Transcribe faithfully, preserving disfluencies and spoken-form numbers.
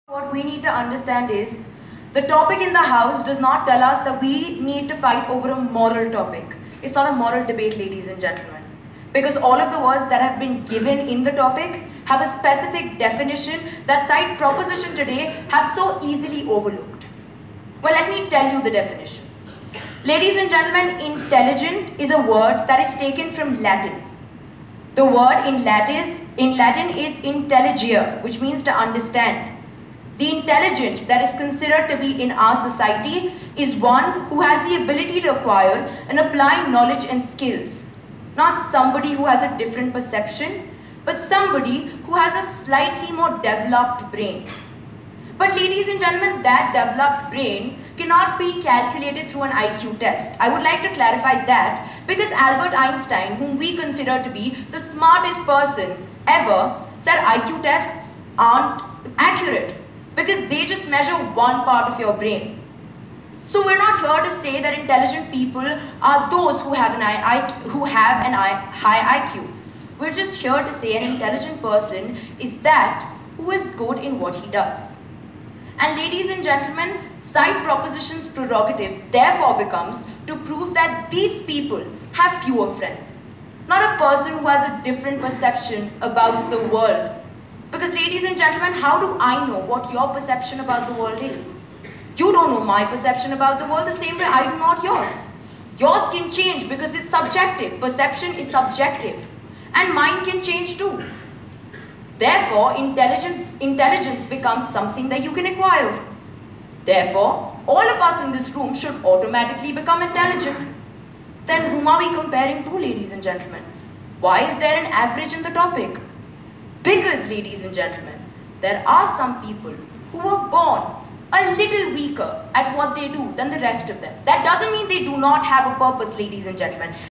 What we need to understand is the topic in the house does not tell us that we need to fight over a moral topic. It's not a moral debate, ladies and gentlemen. Because all of the words that have been given in the topic have a specific definition that side proposition today have so easily overlooked. Well, let me tell you the definition. Ladies and gentlemen, intelligent is a word that is taken from Latin. The word in Latin, in Latin is intelligere, which means to understand. The intelligent that is considered to be in our society is one who has the ability to acquire and apply knowledge and skills. Not somebody who has a different perception, but somebody who has a slightly more developed brain. But ladies and gentlemen, that developed brain cannot be calculated through an I Q test. I would like to clarify that because Albert Einstein, whom we consider to be the smartest person ever, said I Q tests aren't accurate, because they just measure one part of your brain. So we're not here to say that intelligent people are those who have an, I, who have an I, high I Q. We're just here to say an intelligent person is that who is good in what he does. And ladies and gentlemen, side proposition's prerogative therefore becomes to prove that these people have fewer friends. Not a person who has a different perception about the world. Because ladies and gentlemen, how do I know what your perception about the world is? You don't know my perception about the world the same way I do not yours. Yours can change because it's subjective. Perception is subjective. And mine can change too. Therefore, intelligent, intelligence becomes something that you can acquire. Therefore, all of us in this room should automatically become intelligent. Then whom are we comparing to, ladies and gentlemen? Why is there an average in the topic? Because, ladies and gentlemen, there are some people who were born a little weaker at what they do than the rest of them. That doesn't mean they do not have a purpose, ladies and gentlemen.